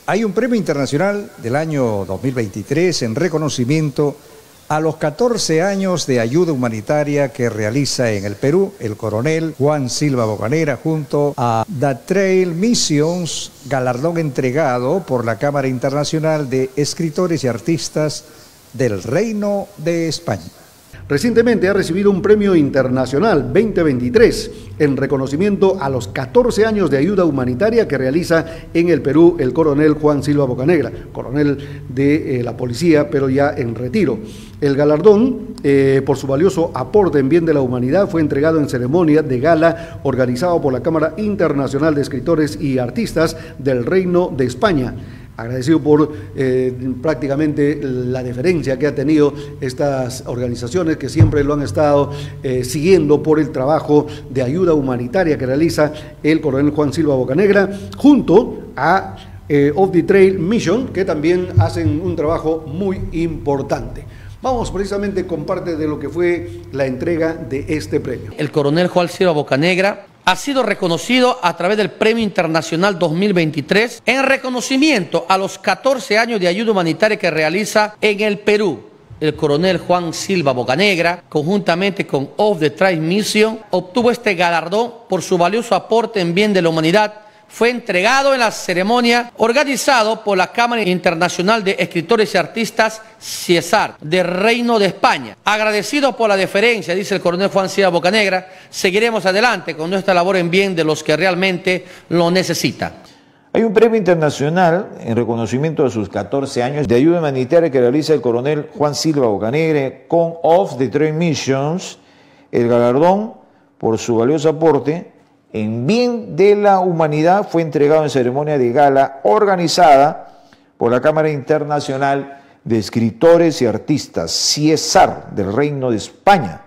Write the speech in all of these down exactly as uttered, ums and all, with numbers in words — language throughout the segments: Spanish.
Hay un premio internacional del año dos mil veintitrés en reconocimiento a los catorce años de ayuda humanitaria que realiza en el Perú el coronel Juan Silva Bocanegra junto a The Trail Missions, galardón entregado por la Cámara Internacional de Escritores y Artistas del Reino de España. Recientemente ha recibido un premio internacional veinte veintitrés en reconocimiento a los catorce años de ayuda humanitaria que realiza en el Perú el coronel Juan Silva Bocanegra, coronel de eh, la policía, pero ya en retiro. El galardón, eh, por su valioso aporte en bien de la humanidad, fue entregado en ceremonia de gala organizado por la Cámara Internacional de Escritores y Artistas del Reino de España. Agradecido por eh, prácticamente la deferencia que ha tenido estas organizaciones que siempre lo han estado eh, siguiendo por el trabajo de ayuda humanitaria que realiza el coronel Juan Silva Bocanegra junto a eh, Off the Trail Mission, que también hacen un trabajo muy importante. Vamos precisamente con parte de lo que fue la entrega de este premio. El coronel Juan Silva Bocanegra ha sido reconocido a través del Premio Internacional dos mil veintitrés en reconocimiento a los catorce años de ayuda humanitaria que realiza en el Perú. El coronel Juan Silva Bocanegra, conjuntamente con Off the Trail Mission, obtuvo este galardón por su valioso aporte en bien de la humanidad. Fue entregado en la ceremonia organizado por la Cámara Internacional de Escritores y Artistas CIESAR del Reino de España. Agradecido por la deferencia, dice el coronel Juan Silva Bocanegra, seguiremos adelante con nuestra labor en bien de los que realmente lo necesitan. Hay un premio internacional en reconocimiento de sus catorce años de ayuda humanitaria que realiza el coronel Juan Silva Bocanegra con Off the Trail Missions, el galardón por su valioso aporte en bien de la humanidad fue entregado en ceremonia de gala organizada por la Cámara Internacional de Escritores y Artistas, CIESAR, del Reino de España.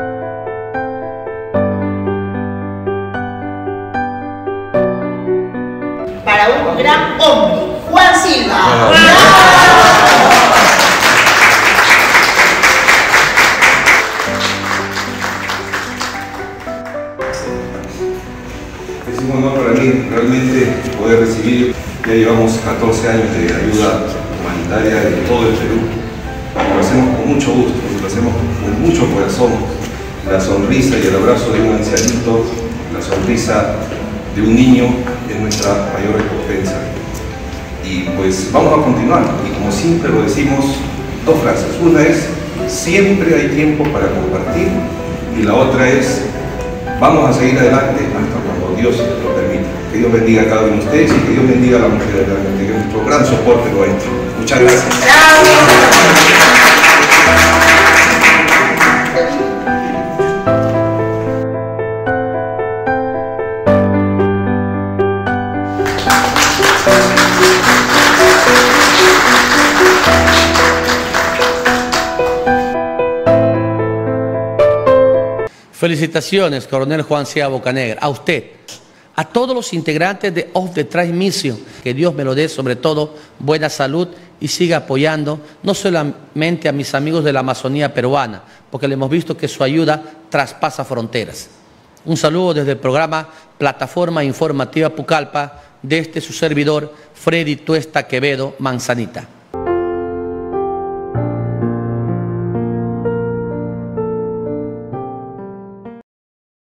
Para un gran hombre, Juan Silva. Ah. Es un honor para mí realmente poder recibir, ya llevamos catorce años de ayuda humanitaria en todo el Perú. Lo hacemos con mucho gusto, lo hacemos con mucho corazón. La sonrisa y el abrazo de un ancianito, la sonrisa de un niño es nuestra mayor recompensa. Y pues vamos a continuar, y como siempre lo decimos, dos frases. Una es, siempre hay tiempo para compartir, y la otra es, vamos a seguir adelante hasta cuando Dios lo permita. Que Dios bendiga a cada uno de ustedes y que Dios bendiga a la mujer realmente, que es nuestro gran soporte nuestro. Muchas gracias. Felicitaciones, coronel Juan Silva Bocanegra, a usted, a todos los integrantes de Off the Trail Mission, que Dios me lo dé, sobre todo, buena salud y siga apoyando no solamente a mis amigos de la Amazonía peruana, porque le hemos visto que su ayuda traspasa fronteras. Un saludo desde el programa Plataforma Informativa Pucallpa, de este su servidor, Freddy Tuesta Quevedo Manzanita.